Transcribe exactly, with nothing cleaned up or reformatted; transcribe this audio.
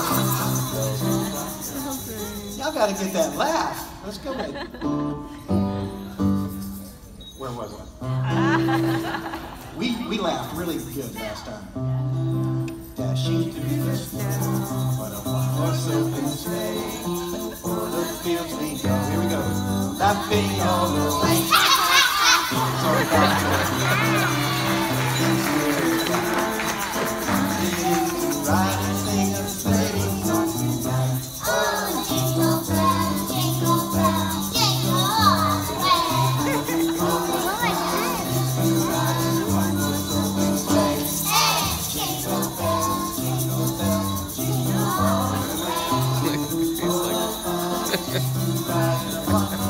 Y'all got to get that laugh. Let's go with it. Where was I? We, we laughed really good last time. Dashing through the snow, but a horse open sleigh. O'er the fields we go. Here we go. Laughing all the way. Sorry about that. Ride and sing a sleighing song tonight. Oh, jingle bells, jingle bells, jingle all the way. Oh, ride in one horse open sleigh. Hey, jingle bells, jingle bells, jingle all the way. Ride in one